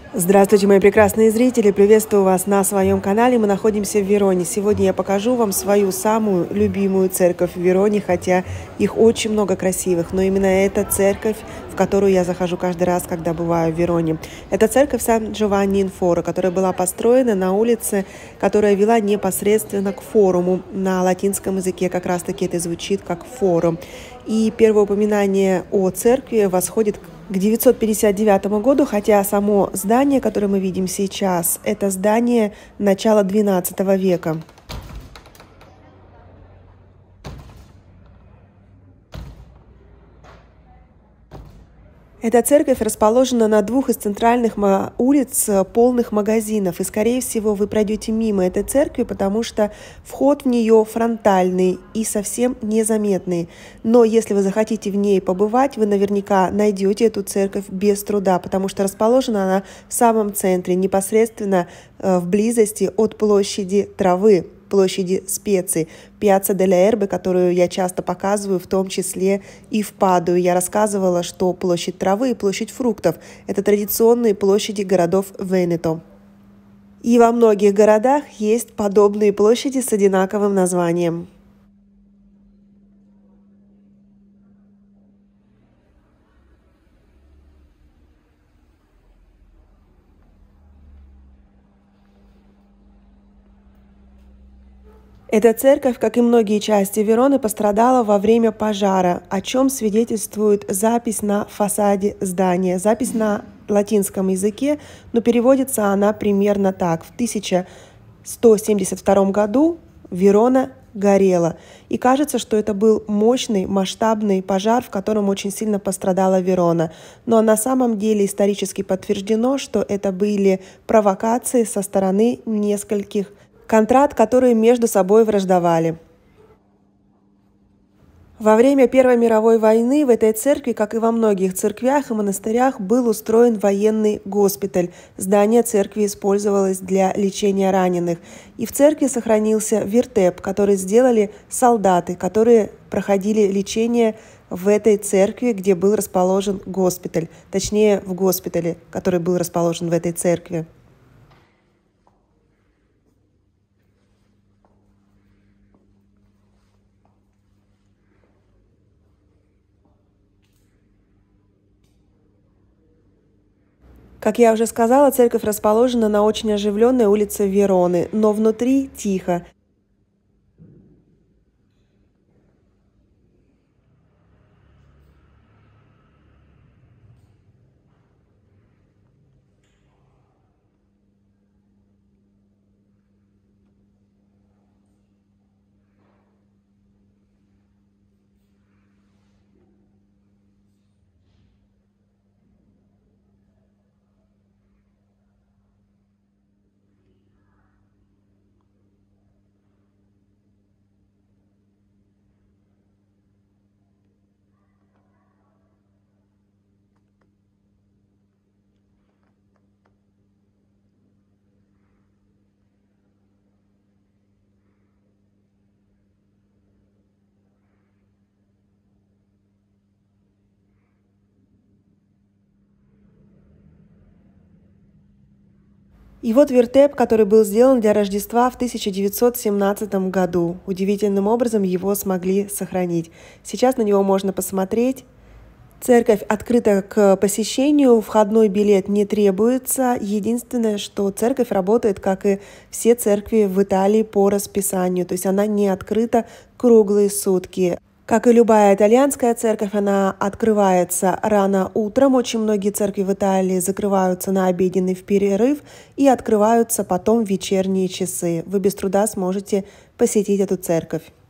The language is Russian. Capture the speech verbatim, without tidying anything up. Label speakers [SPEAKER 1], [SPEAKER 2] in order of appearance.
[SPEAKER 1] Здравствуйте, мои прекрасные зрители! Приветствую вас на своем канале. Мы находимся в Вероне. Сегодня я покажу вам свою самую любимую церковь в Вероне, хотя их очень много красивых, но именно эта церковь, в которую я захожу каждый раз, когда бываю в Вероне. Это церковь Сан-Джованни-ин-Форо, которая была построена на улице, которая вела непосредственно к форуму. На латинском языке как раз-таки это звучит как форум. И первое упоминание о церкви восходит к девятьсот пятьдесят девятому году, хотя само здание, которое мы видим сейчас, это здание начала двенадцатого века. Эта церковь расположена на двух из центральных улиц, полных магазинов. И, скорее всего, вы пройдете мимо этой церкви, потому что вход в нее фронтальный и совсем незаметный. Но если вы захотите в ней побывать, вы наверняка найдете эту церковь без труда, потому что расположена она в самом центре, непосредственно в близости от площади Травы, площади специй, Пьяцца делла Эрбе, которую я часто показываю, в том числе и в Падуе. Я рассказывала, что площадь Травы и площадь фруктов – это традиционные площади городов Венето. И во многих городах есть подобные площади с одинаковым названием. Эта церковь, как и многие части Вероны, пострадала во время пожара, о чем свидетельствует запись на фасаде здания. Запись на латинском языке, но переводится она примерно так. В тысяча сто семьдесят втором году Верона горела. И кажется, что это был мощный, масштабный пожар, в котором очень сильно пострадала Верона. Но на самом деле исторически подтверждено, что это были провокации со стороны нескольких контрад, которые между собой враждовали. Во время Первой мировой войны в этой церкви, как и во многих церквях и монастырях, был устроен военный госпиталь. Здание церкви использовалось для лечения раненых. И в церкви сохранился вертеп, который сделали солдаты, которые проходили лечение в этой церкви, где был расположен госпиталь. Точнее, в госпитале, который был расположен в этой церкви. Как я уже сказала, церковь расположена на очень оживленной улице Вероны, но внутри тихо. И вот вертеп, который был сделан для Рождества в тысяча девятьсот семнадцатом году. Удивительным образом его смогли сохранить. Сейчас на него можно посмотреть. Церковь открыта к посещению, входной билет не требуется. Единственное, что церковь работает, как и все церкви в Италии, по расписанию. То есть она не открыта круглые сутки. Как и любая итальянская церковь, она открывается рано утром. Очень многие церкви в Италии закрываются на обеденный перерыв и открываются потом в вечерние часы. Вы без труда сможете посетить эту церковь.